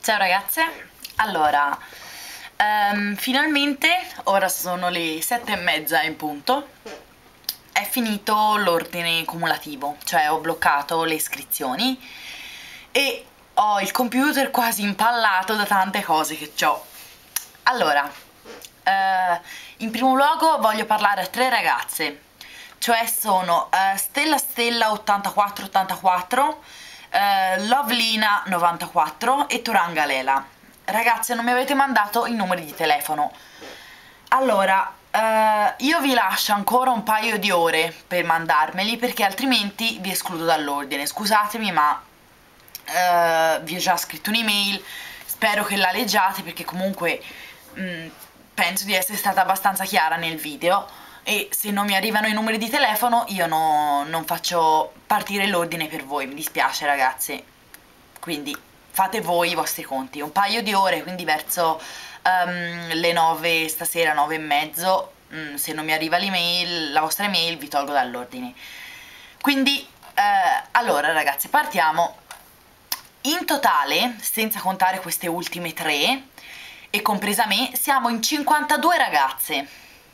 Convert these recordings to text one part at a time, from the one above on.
Ciao ragazze, allora, finalmente, ora sono le 7:30 in punto, è finito l'ordine cumulativo, cioè ho bloccato le iscrizioni e ho il computer quasi impallato da tante cose che c'ho. Allora, in primo luogo voglio parlare a tre ragazze, cioè sono Stella Stella 8484, Lovelina 94 e Turanga Lela. Ragazze, non mi avete mandato i numeri di telefono. Allora, io vi lascio ancora un paio di ore per mandarmeli perché altrimenti vi escludo dall'ordine. Scusatemi, ma vi ho già scritto un'email, spero che la leggiate perché comunque penso di essere stata abbastanza chiara nel video e se non mi arrivano i numeri di telefono io non faccio partire l'ordine per voi, mi dispiace ragazze, quindi fate voi i vostri conti. Un paio di ore, quindi verso le 9 stasera, 9:30, se non mi arriva l'email, la vostra email, vi tolgo dall'ordine. Quindi allora ragazze, partiamo. In totale, senza contare queste ultime tre e compresa me, siamo in 52 ragazze.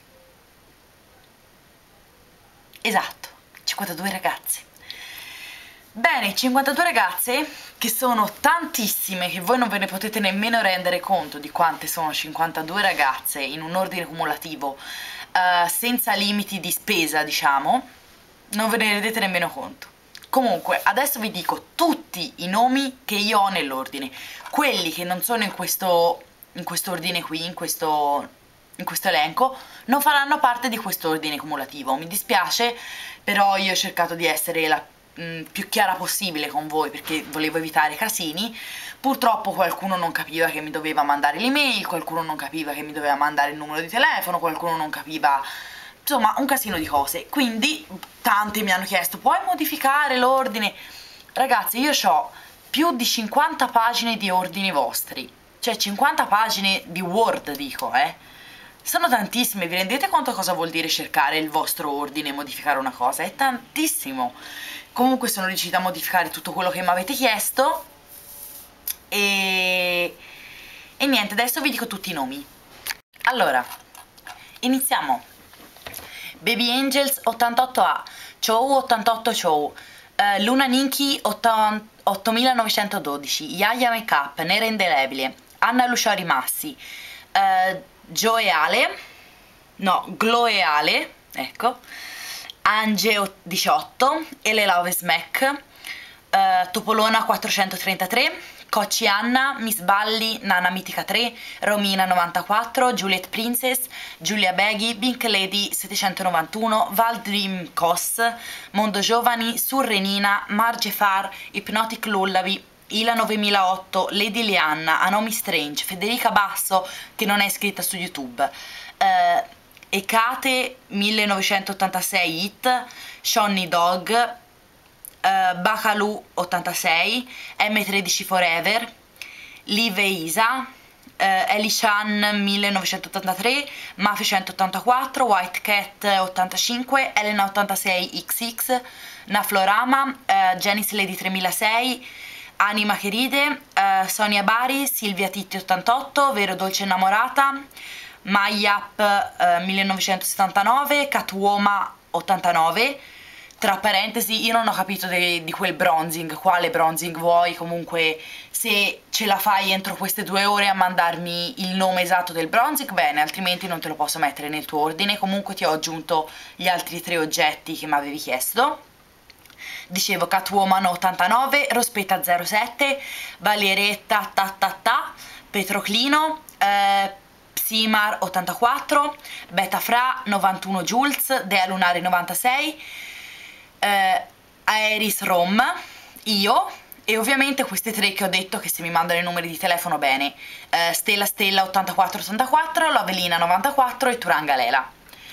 Esatto, 52 ragazze. Bene, 52 ragazze, che sono tantissime, che voi non ve ne potete nemmeno rendere conto di quante sono 52 ragazze in un ordine cumulativo, senza limiti di spesa, diciamo, non ve ne rendete nemmeno conto. Comunque, adesso vi dico tutti i nomi che io ho nell'ordine. Quelli che non sono in questo ordine qui, in questo elenco, non faranno parte di questo ordine cumulativo. Mi dispiace, però io ho cercato di essere la più chiara possibile con voi perché volevo evitare casini. Purtroppo qualcuno non capiva che mi doveva mandare l'email, qualcuno non capiva che mi doveva mandare il numero di telefono, qualcuno non capiva, insomma un casino di cose, quindi tanti mi hanno chiesto puoi modificare l'ordine. Ragazzi, io ho più di 50 pagine di ordini vostri, cioè 50 pagine di Word, dico, sono tantissime. Vi rendete conto cosa vuol dire cercare il vostro ordine e modificare una cosa? È tantissimo. Comunque sono riuscita a modificare tutto quello che mi avete chiesto e niente, adesso vi dico tutti i nomi. Allora, iniziamo. Baby Angels 88A, Ciao 88 Ciao, Luna Ninki 8912, Yaya Makeup, Nera Indelebile, Anna Luciori Massi, Gloeale, ecco, Ange 18, Ele Love Smack, Topolona 433, Cocci Anna, Miss Balli, Nana Mitica 3, Romina 94, Juliet Princess, Giulia Beghi, Pink Lady 791, Val Dream Cos, Mondo Giovani, Surrenina, Marge Far, Hypnotic Lullaby, Ila 9008, Lady Lianna, Anomi Strange, Federica Basso che non è iscritta su YouTube, Ekate 1986 Hit, Shonny Dog, Bakalu 86, M13 Forever, Live Isa, Elishan 1983, Mafia 184, White Cat 85, Elena 86 XX, Naflorama, Janice Lady 3006, Anima che ride, Sonia Bari, Silvia Titti 88, Vero Dolce Innamorata, Mayap 1979, Catwoman 89. Tra parentesi, io non ho capito di quel bronzing, quale bronzing vuoi, comunque se ce la fai entro queste 2 ore a mandarmi il nome esatto del bronzing, bene, altrimenti non te lo posso mettere nel tuo ordine. Comunque ti ho aggiunto gli altri 3 oggetti che mi avevi chiesto. Dicevo Catwoman 89, Rospetta 07, Valieretta Petroclino, Psimar 84, Beta Fra 91 Jules, Dea Lunare 96, Aeris Rom, io e ovviamente queste 3 che ho detto che se mi mandano i numeri di telefono bene, Stella Stella 8484, Lovelina 94 e Turanga Lela.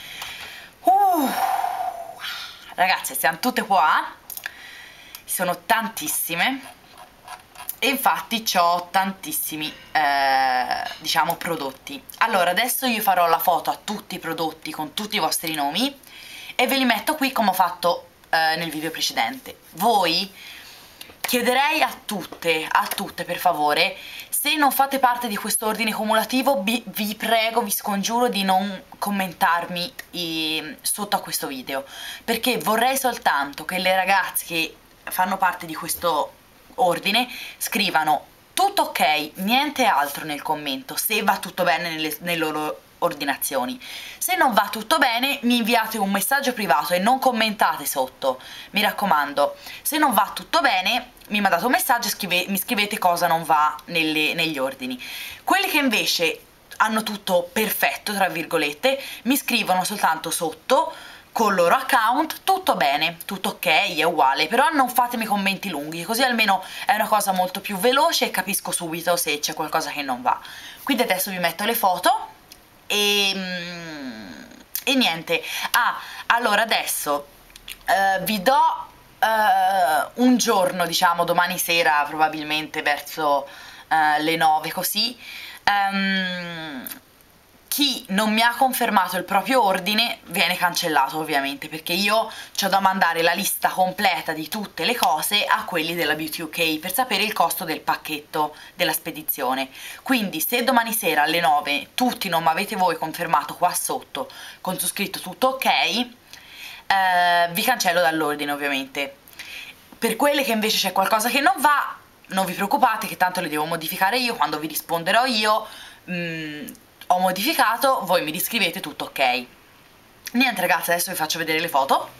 Ragazze, siamo tutte qua, sono tantissime e infatti ho tantissimi diciamo prodotti. Allora adesso io farò la foto a tutti i prodotti con tutti i vostri nomi e ve li metto qui come ho fatto nel video precedente. Voi chiederei a tutte per favore, se non fate parte di questo ordine cumulativo, vi prego, vi scongiuro di non commentarmi sotto a questo video, perché vorrei soltanto che le ragazze che fanno parte di questo ordine scrivano tutto ok, niente altro nel commento, se va tutto bene nelle loro ordinazioni. Se non va tutto bene, mi inviate un messaggio privato e non commentate sotto, mi raccomando. Se non va tutto bene, mi mandate un messaggio e mi scrivete cosa non va negli ordini. Quelli che invece hanno tutto perfetto, tra virgolette, mi scrivono soltanto sotto col loro account, tutto bene, tutto ok, è uguale, però non fatemi commenti lunghi, così almeno è una cosa molto più veloce e capisco subito se c'è qualcosa che non va. Quindi adesso vi metto le foto e niente. Allora adesso vi do un giorno, diciamo domani sera probabilmente verso le 9 così. Chi non mi ha confermato il proprio ordine viene cancellato ovviamente, perché io ho da mandare la lista completa di tutte le cose a quelli della Beauty UK per sapere il costo del pacchetto della spedizione. Quindi se domani sera alle 9 tutti non mi avete voi confermato qua sotto con su scritto tutto ok, vi cancello dall'ordine ovviamente. Per quelle che invece c'è qualcosa che non va, non vi preoccupate che tanto le devo modificare io, quando vi risponderò io ho modificato, voi mi riscrivete tutto ok. Niente ragazzi, adesso vi faccio vedere le foto.